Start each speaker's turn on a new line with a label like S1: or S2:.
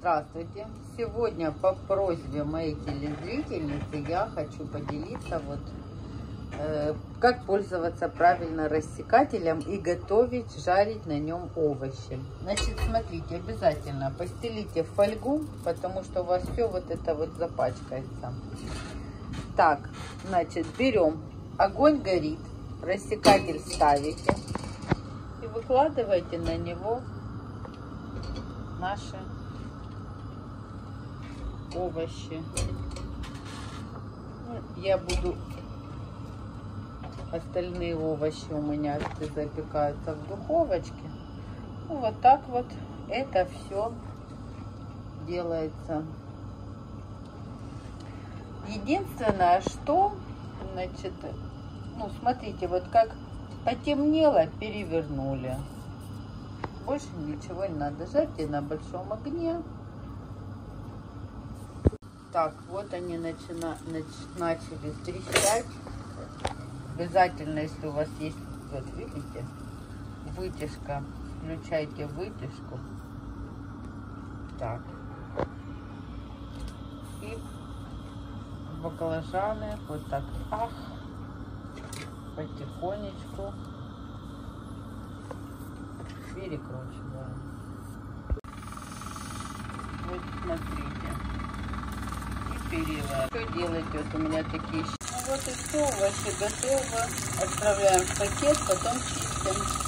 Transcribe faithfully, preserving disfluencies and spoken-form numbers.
S1: Здравствуйте! Сегодня по просьбе моей телезрительницы я хочу поделиться, вот, э, как пользоваться правильно рассекателем и готовить, жарить на нем овощи. Значит, смотрите, обязательно постелите фольгу, потому что у вас все вот это вот запачкается. Так, значит, берем, огонь горит, рассекатель ставите и выкладываете на него наши овощи. Я буду, остальные овощи у меня запекаются в духовочке. Ну, вот так вот это все делается. Единственное, что, значит, ну, смотрите, вот как потемнело, перевернули. Больше ничего не надо. Жарьте на большом огне. Так, вот они начина, нач, начали трещать. Обязательно, если у вас есть, вот видите, вытяжка, включайте вытяжку. Так. И баклажаны вот так, ах, потихонечку перекручиваем. Вот смотрите. Переливаем. Что делаете? Вот у меня такие. Ну вот и все, овощи готовы. Отправляем в пакет, потом чистим.